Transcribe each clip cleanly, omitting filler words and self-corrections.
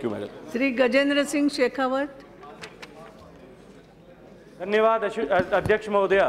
Thank you madam. Shri Gajendra Singh Shekhawat. धन्यवाद अध्यक्ष महोदया।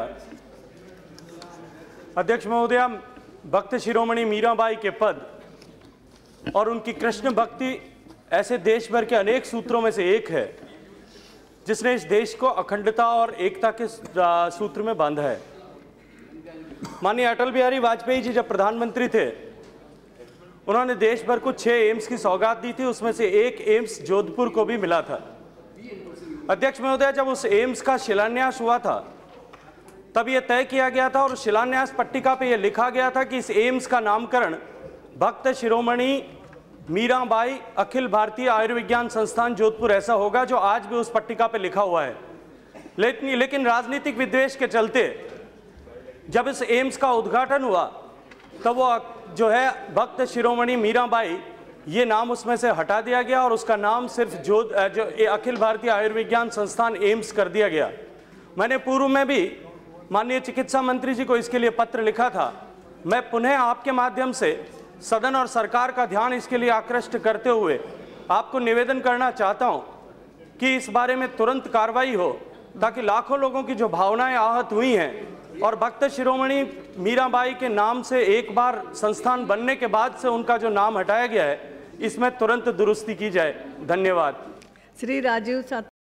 अध्यक्ष महोदया, भक्त शिरोमणि मीराबाई के पद और उनकी कृष्ण भक्ति ऐसे देश भर के अनेक सूत्रों में से एक है जिसने इस देश को अखंडता और एकता के सूत्र में बांधा है। माननीय अटल बिहारी वाजपेयी जी जब प्रधानमंत्री थे, उन्होंने देश भर को 6 एम्स की सौगात दी थी, उसमें से एक एम्स जोधपुर को भी मिला था। अध्यक्ष महोदय, जब उस एम्स का शिलान्यास हुआ था तब यह तय किया गया था और शिलान्यास पट्टिका पे यह लिखा गया था कि इस एम्स का नामकरण भक्त शिरोमणि मीराबाई अखिल भारतीय आयुर्विज्ञान संस्थान जोधपुर ऐसा होगा, जो आज भी उस पट्टिका पे लिखा हुआ है। लेकिन राजनीतिक विद्वेष के चलते जब इस एम्स का उद्घाटन हुआ तब वो जो है भक्त शिरोमणि मीराबाई ये नाम उसमें से हटा दिया गया और उसका नाम सिर्फ जो अखिल भारतीय आयुर्विज्ञान संस्थान एम्स कर दिया गया। मैंने पूर्व में भी माननीय चिकित्सा मंत्री जी को इसके लिए पत्र लिखा था। मैं पुनः आपके माध्यम से सदन और सरकार का ध्यान इसके लिए आकृष्ट करते हुए आपको निवेदन करना चाहता हूं कि इस बारे में तुरंत कार्रवाई हो, ताकि लाखों लोगों की जो भावनाएं आहत हुई हैं और भक्त शिरोमणि मीराबाई के नाम से एक बार संस्थान बनने के बाद से उनका जो नाम हटाया गया है, इसमें तुरंत दुरुस्ती की जाए। धन्यवाद। श्री राजीव